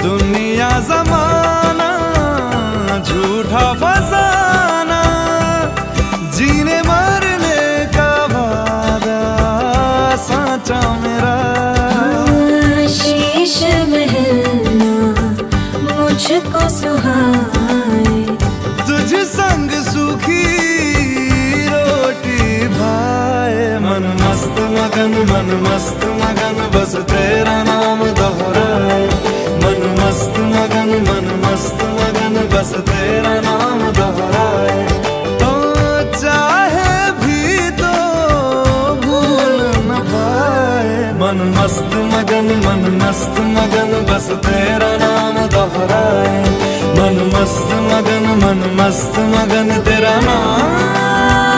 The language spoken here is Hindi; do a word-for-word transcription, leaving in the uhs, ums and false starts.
दुनिया जमाना झूठा फसाना, जीने मरने का वादा साचा मेरा। शीश महलना मुझको सुहाए, तुझ संग सूखी रोटी भाए। मन मस्त मगन मन मस्त मगन बस तेरा नाम दोहराए। मन मस्त मगन मन मस्त मगन बस तेरा नाम दोहराए। तो चाहे भी तो भूल न पाए। मन मस्त मगन मन मस्त मगन बस तेरा नाम दोहराए। मन मस्त मगन मन मस्त मगन तेरा नाम